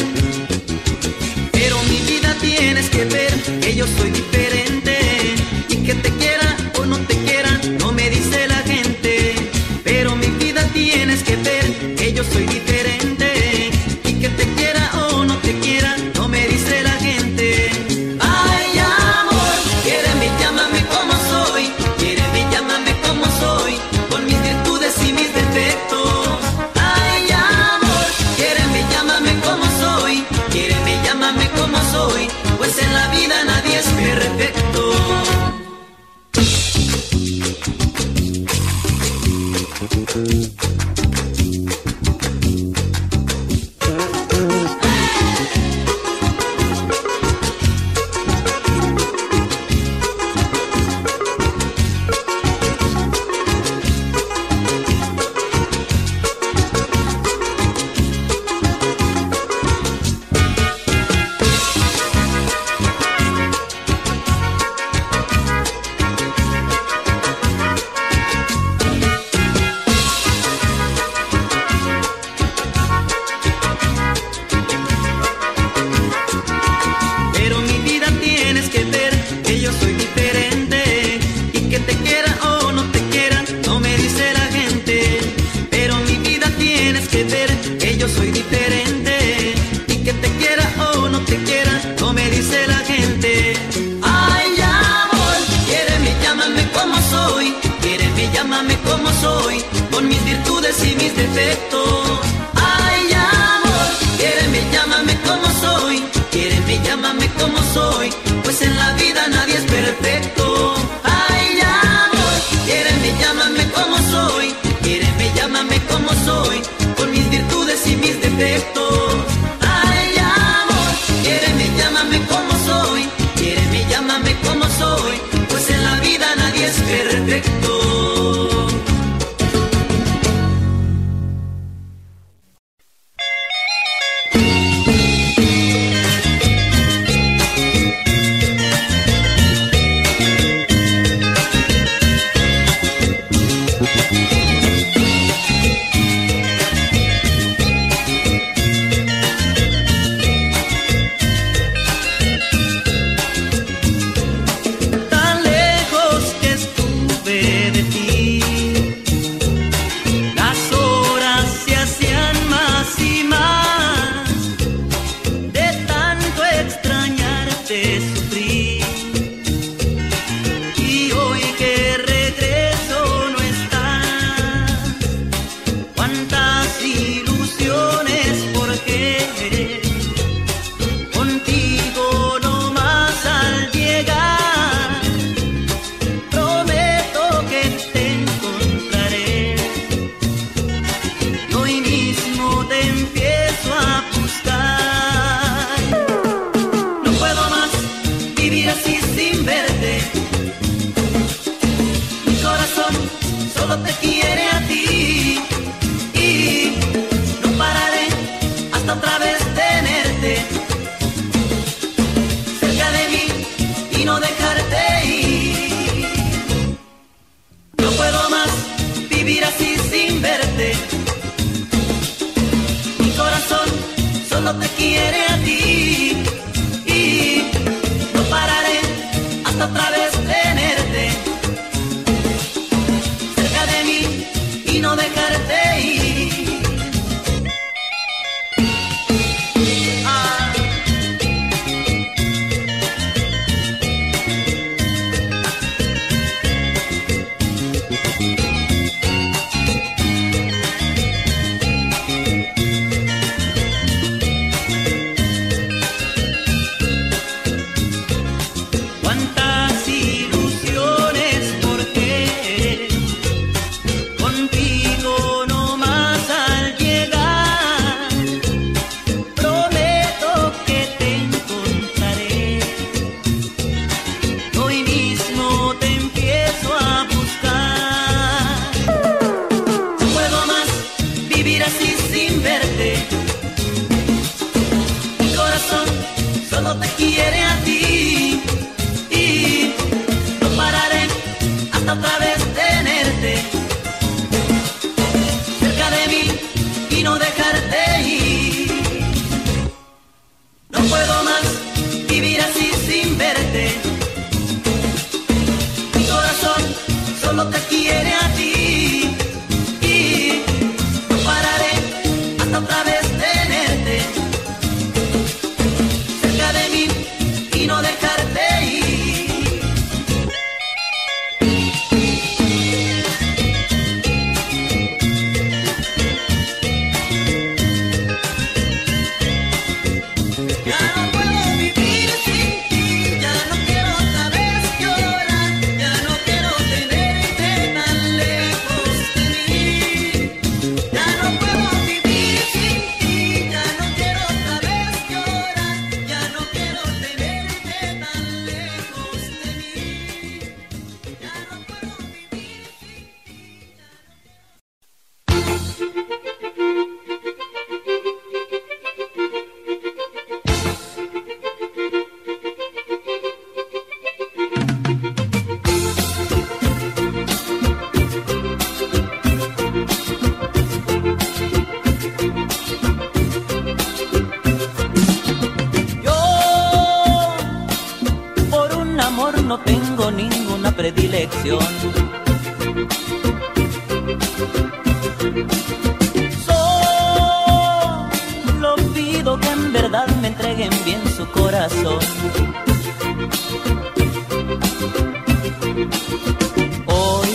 Pero mi vida tienes que ver que yo soy diferente, y que te quiera o no te quiera no me dice la gente. Pero mi vida tienes que ver que yo soy diferente, y que te quiera o no te quiera no me dice la gente. Ay, amor, quiéreme, llámame como soy, quiéreme, llámame como soy, con mis virtudes y mis defectos. Ay, amor, quiéreme, llámame como soy, quiéreme, llámame como soy, pues en la vida nadie es perfecto. Contigo no solo te quiere a ti. Y no pararé hasta otra vez tenerte cerca de mí y no dejarte ir. No tengo ninguna predilección. Solo pido que en verdad me entreguen bien su corazón. Hoy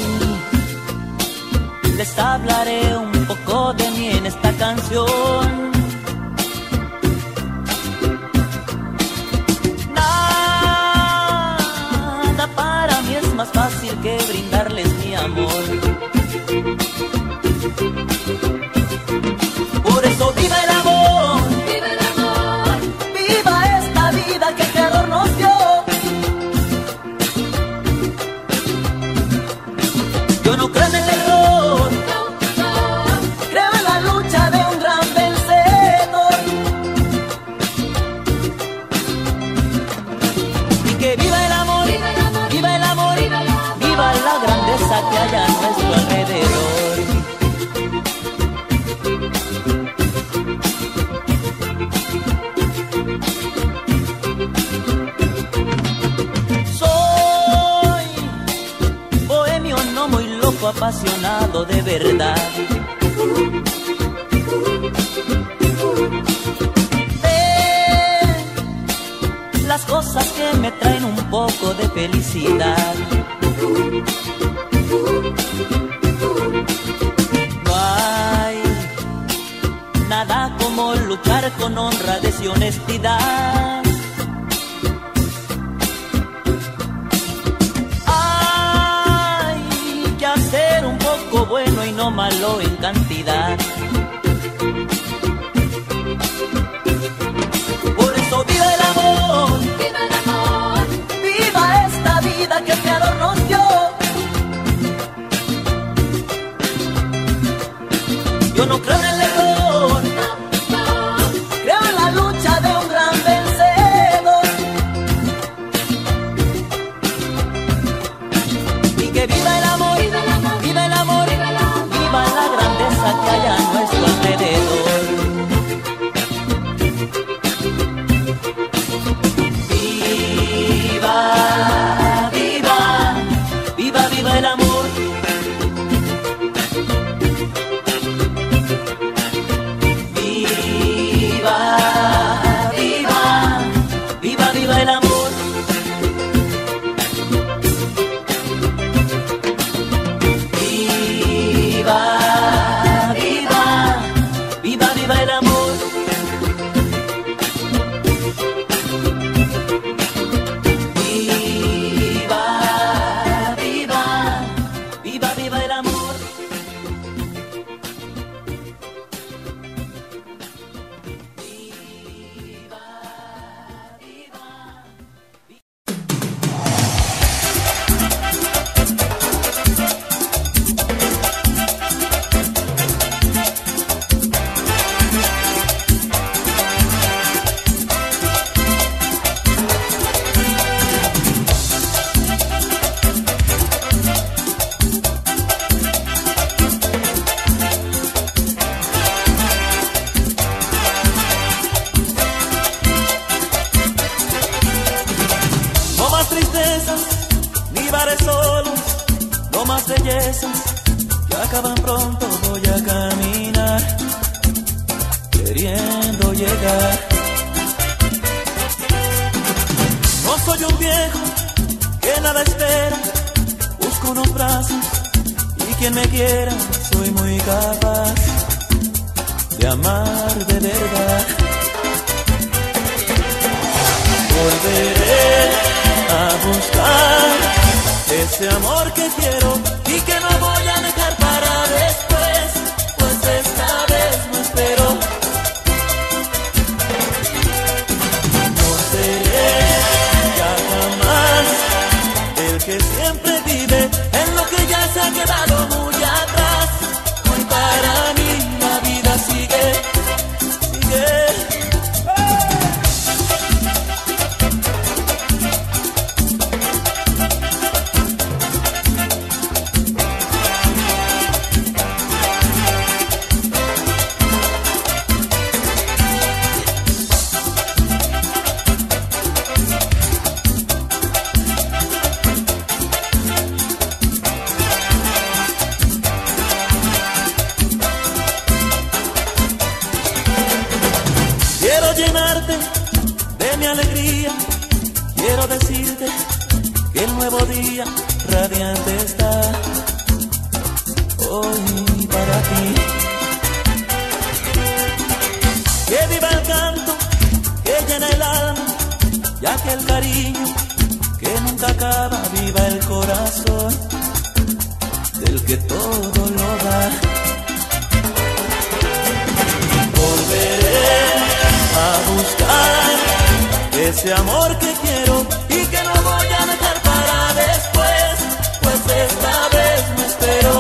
les hablaré un poco de mí en esta canción. Más fácil que brindarles mi amor. Por eso viva el amor, viva el amor, viva esta vida que el Creador nos dio. Yo no creo en el error, creo en la lucha de un gran vencedor. Y que viva el amor, viva el amor, viva el amor, viva la grandeza que haya a nuestro alrededor. Soy bohemio, no muy loco, apasionado de verdad. Las cosas que me traen un poco de felicidad. No hay nada como luchar con honradez y honestidad. Hay que hacer un poco bueno y no malo en cantidad. Por eso viva el amor, viva el amor, viva esta vida que el Creador nos dio. Yo no creo en el error, creo en la lucha de un gran vencedor. Y que viva el amor, viva el amor, viva el amor, viva la grandeza que haya a nuestro alrededor. Viva, viva, viva, viva el amor. bellezas que acaban pronto, voy a caminar queriendo llegar. No soy un viejo que nada espera, busco unos brazos y quien me quiera, soy muy capaz de amar de verdad. Volveré a buscar ese amor que quiero y que no voy a dejar para después, pues esta vez no espero. No seré ya jamás el que siempre vive en lo que ya se ha quedado muy atrás. Hoy para mí la vida sigue, sigue. Quiero llenarte de mi alegría, quiero decirte que el nuevo día radiante está hoy para ti. Que viva el canto que llena el alma, ya que el cariño que nunca acaba, viva el corazón del que todo lo da. Volveré a buscar ese amor que quiero y que no voy a dejar para después, pues esta vez no espero.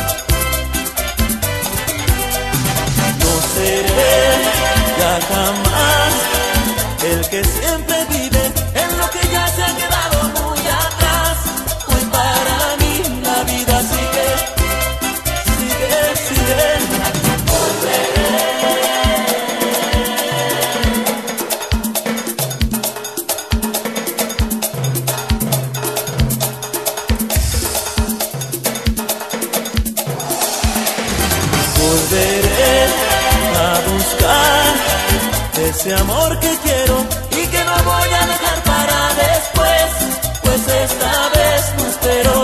No seré ya jamás el que siempre vive en lo que ya se ha quedado muy atrás, pues para mí la vida sigue, sigue, sigue. Volveré. Volveré a buscar ese amor que quiero y que no voy a dejar para después, pues esta vez no espero.